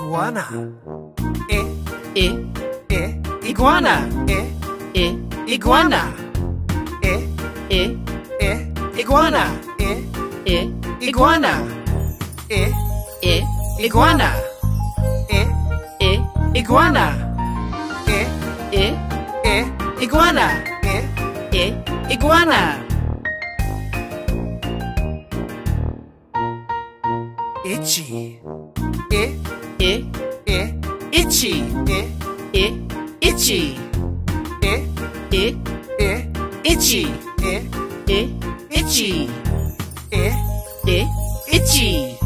iguana. E iguana. Iguana. Iguana. Iguana. Iguana. Iguana. Iguana. Iguana. Itchy. Itchy. Itchy. Itchy. Itchy. Itchy.